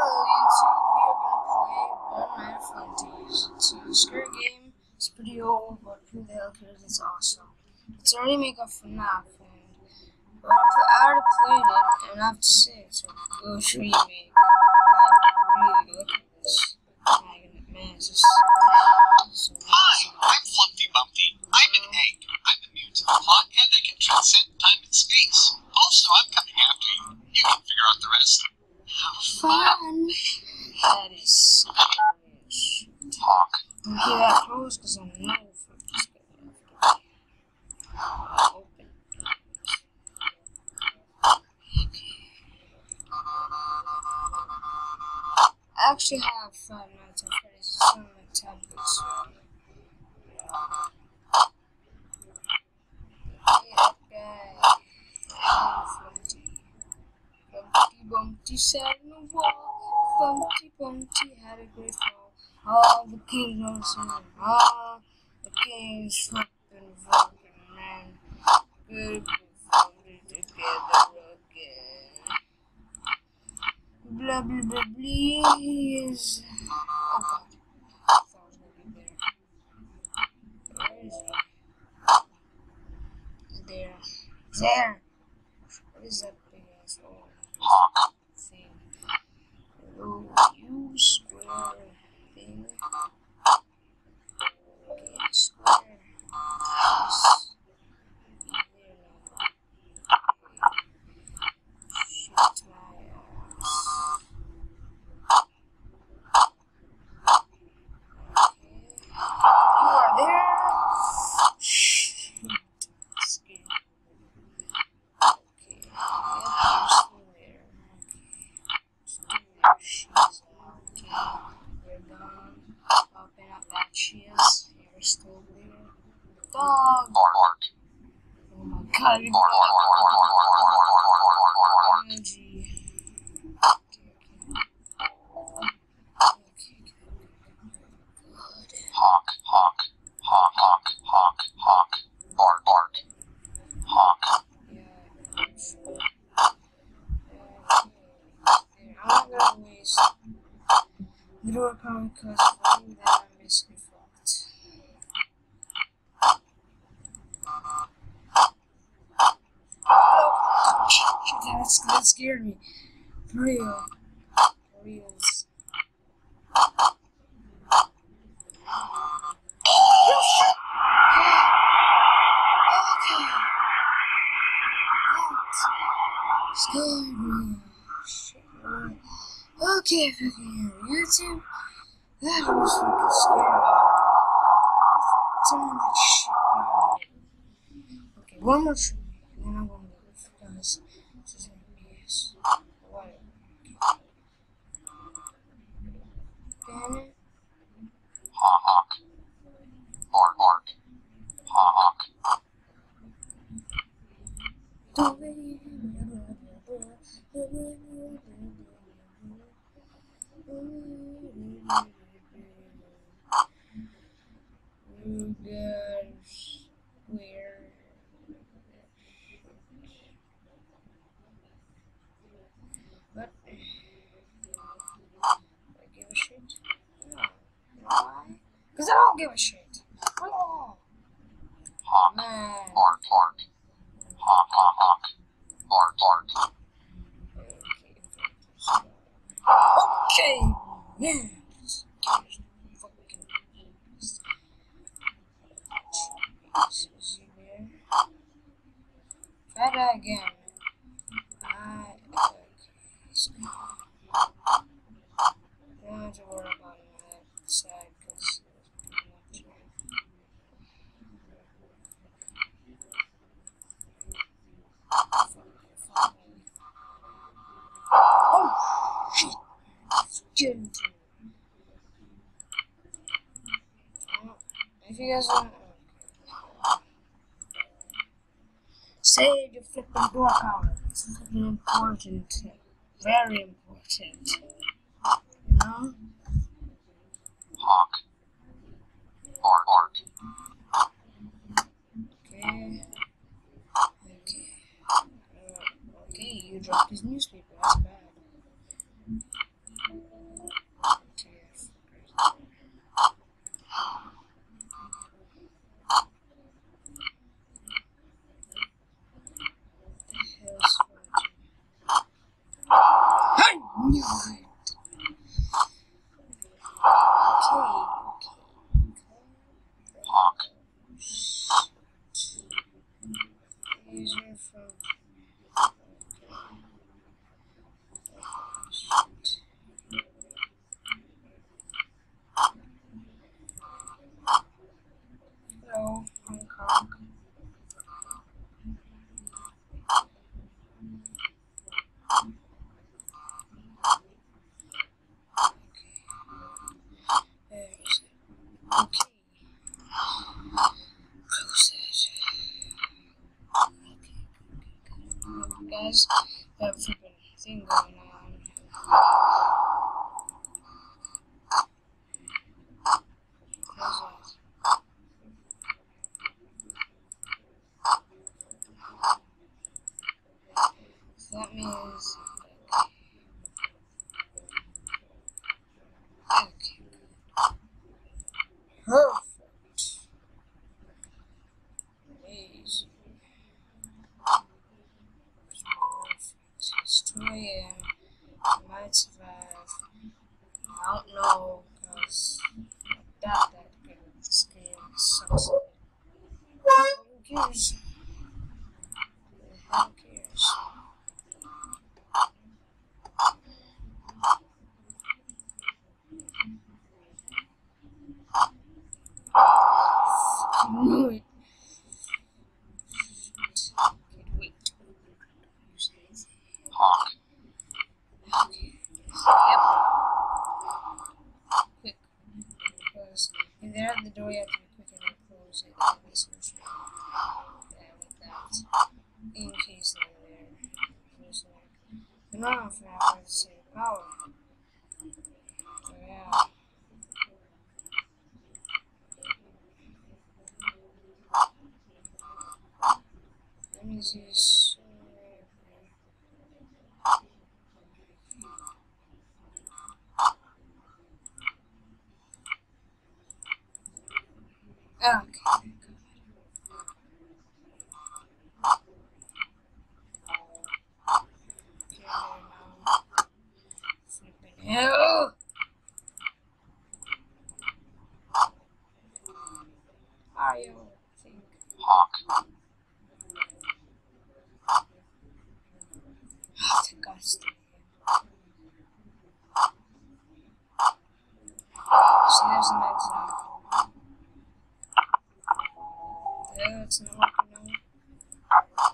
Hello YouTube, we are gonna play One Night of Flumpties. It's a scary game, it's pretty old, but who the hell cares, it's awesome. It's a remake of FNAF, but I already played it, and I have to say it's a good remake. Really, look at this. Man, it's just so Hi, I'm Flumpty Bumpty. I'm an egg. I'm immune to the plot, and I can transcend time and space. Also, I'm coming after you. You can figure out the rest. fun. That is scary. Talk. Don't get that close, because I know Flumpty's gonna have to open. I actually have Five Nights at Freddy's. It's on my tablet, so hey, that guy. Hey, Flumpty. Flumpty Bumpty sat in the wall. Flumpty Bumpty had a great fall. All the kingdoms and all the kings swept and broken, and good Flumpty together again. Blah blah blah blah. He is. Oh God. I thought it was gonna be there. Where is he? He's there. He's there. What is that big ass Hawk. thing? Hello, you square thing. Okay, square. Yes. There now. Shit, my ass. You are there? Shit. Scared. Okay. Yep, you're still there. Okay. She's okay. You're gone. Open up that she is. You're still there. Dog. Bark. Oh my God. You Bark. got energy. Hawk. Hawk. Hawk. Hawk. Hawk. Hawk. Bark. Bark. Hawk. I'm not gonna waste the door power because if I do that, I'm basically fucked. Shit, that scared me. For real. For reals. Oh shit! Okay. That scared me. Shit. Okay, if you can hear YouTube, that was fucking scary. Turn that shit down. Okay, one more try, and then I'm gonna leave, guys. This is FPS. Whatever. Damn it. Hawk. Bark. Bark. Hawk. You guys, where? But I give a shit. No. You know why? Because I don't give a shit. Oh, Hawk. man. Bark. Bark. Hawk. Hawk. Hawk. Bark. Bark. Okay, man. Try that again. Okay. So, don't have to worry about that side because it's pretty much. Oh shit! It's getting to me. If you guys want, save your flipping door power. It's fucking important. Very important. You know? Hawk. Bark. Bark. Okay. Okay. Okay, you dropped his newspaper. That's bad. knew it. Okay. Hawk. User from. Hello, Hong Kong. Where is it? Okay. Close it. Okay. Guys, we have a flipping thing going on. Close it. So that means. Okay. Perfect. Amazing. Destroy him. He might survive. I don't know, because I doubt that good at this game. It sucks. Who cares? Who cares? I knew it. Can't wait. Hawk. Okay. Yep. Quick. Because if they're at the door, you have to be quick and then close it. And be solution. Yeah, like that. In case they're there. Just like, they're not on fire, but it's save power. So yeah. Let me see this. Okay. Flipping hell! I think. Hawk. Oh, thank God, stay here. See, there's an example. Yeah, it's not working now.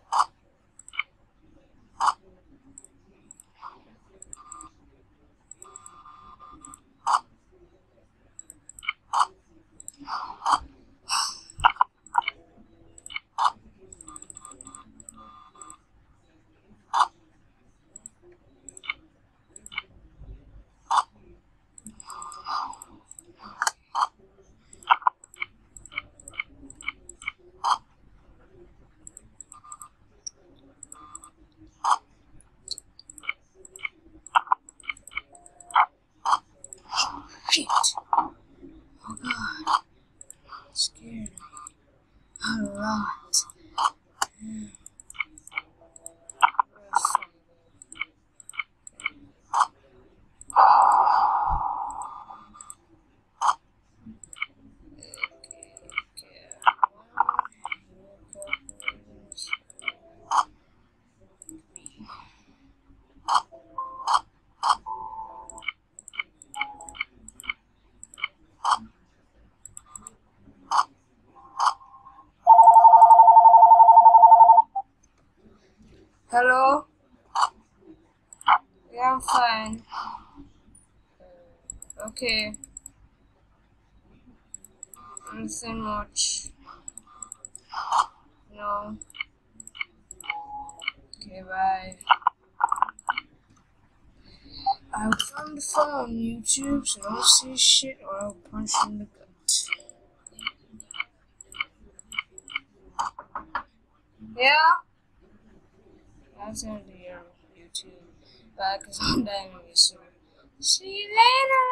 Shit. Oh God. It scared me. A lot. Hello? Yeah, I'm fine. Okay. Nothing much. No. Okay, bye. I found the phone on YouTube, so don't say shit or I'll punch you in the gut. Yeah? That's the end of your YouTube. Bye, because I'm dying of you soon. See you later!